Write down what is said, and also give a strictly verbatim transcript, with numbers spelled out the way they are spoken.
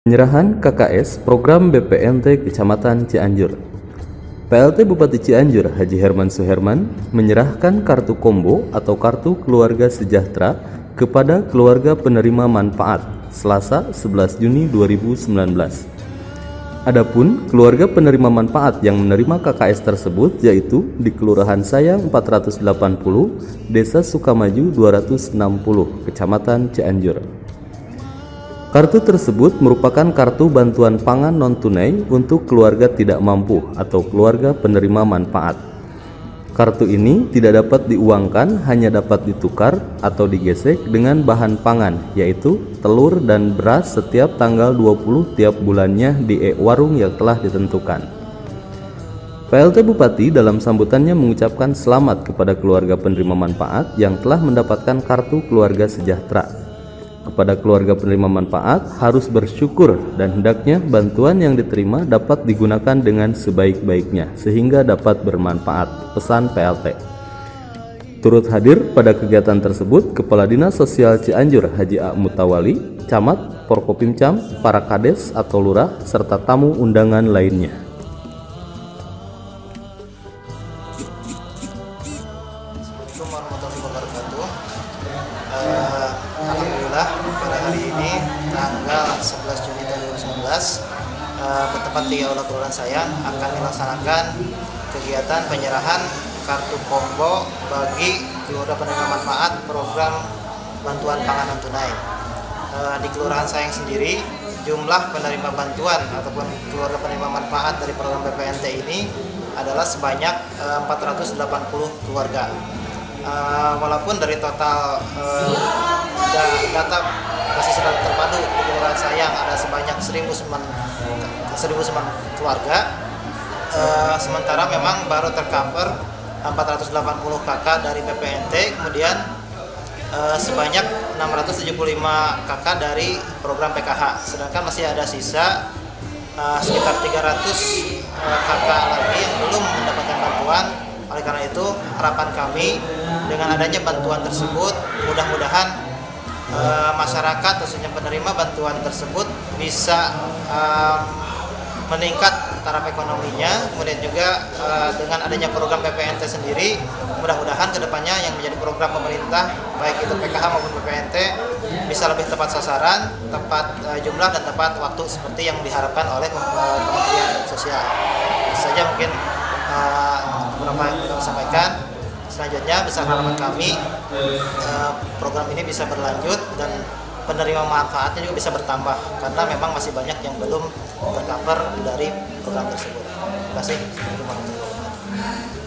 Penyerahan K K S Program B P N T Kecamatan Cianjur. P L T Bupati Cianjur Haji Herman Suherman menyerahkan kartu kombo atau kartu keluarga sejahtera kepada keluarga penerima manfaat Selasa sebelas Juni dua ribu sembilan belas. Adapun keluarga penerima manfaat yang menerima K K S tersebut yaitu di Kelurahan Sayang empat ratus delapan puluh, Desa Sukamaju dua ratus enam puluh, Kecamatan Cianjur. Kartu tersebut merupakan kartu bantuan pangan non-tunai untuk keluarga tidak mampu atau keluarga penerima manfaat. Kartu ini tidak dapat diuangkan, hanya dapat ditukar atau digesek dengan bahan pangan, yaitu telur dan beras setiap tanggal dua puluh tiap bulannya di e-warung yang telah ditentukan. P L T Bupati dalam sambutannya mengucapkan selamat kepada keluarga penerima manfaat yang telah mendapatkan kartu keluarga sejahtera. Kepada keluarga penerima manfaat harus bersyukur dan hendaknya bantuan yang diterima dapat digunakan dengan sebaik-baiknya sehingga dapat bermanfaat, pesan P L T. Turut hadir pada kegiatan tersebut Kepala Dinas Sosial Cianjur Haji A. Mutawali, Camat, Porkopimcam, para kades atau lurah, serta tamu undangan lainnya. Assalamualaikum warahmatullahi wabarakatuh. Uh, Alhamdulillah pada hari ini tanggal sebelas Juni dua ribu sembilan belas uh, bertempat di Aula Kelurahan Sayang akan melaksanakan kegiatan penyerahan kartu kombo bagi keluarga penerima manfaat program bantuan pangan non tunai. Uh, di Kelurahan Sayang sendiri jumlah penerima bantuan ataupun keluarga penerima manfaat dari program B P N T ini adalah sebanyak uh, empat ratus delapan puluh keluarga. Uh, walaupun dari total uh, data basis data terpadu di Kelurahan Sayang ada sebanyak seribu sembilan keluarga, uh, sementara memang baru tercover empat ratus delapan puluh K K dari B P N T, kemudian uh, sebanyak enam ratus tujuh puluh lima K K dari program P K H, sedangkan masih ada sisa uh, sekitar tiga ratus uh, K K lagi yang belum mendapatkan bantuan. Oleh karena itu harapan kami dengan adanya bantuan tersebut mudah-mudahan e, masyarakat khususnya penerima bantuan tersebut bisa e, meningkat taraf ekonominya, kemudian juga e, dengan adanya program B P N T sendiri mudah-mudahan kedepannya yang menjadi program pemerintah baik itu P K H maupun B P N T bisa lebih tepat sasaran, tepat e, jumlah dan tepat waktu seperti yang diharapkan oleh e, Kementerian Sosial. Itu saja mungkin e, beberapa yang kita sampaikan. Selanjutnya besar harapan kami eh, program ini bisa berlanjut dan penerima manfaatnya juga bisa bertambah karena memang masih banyak yang belum tercover dari program tersebut. Terima kasih.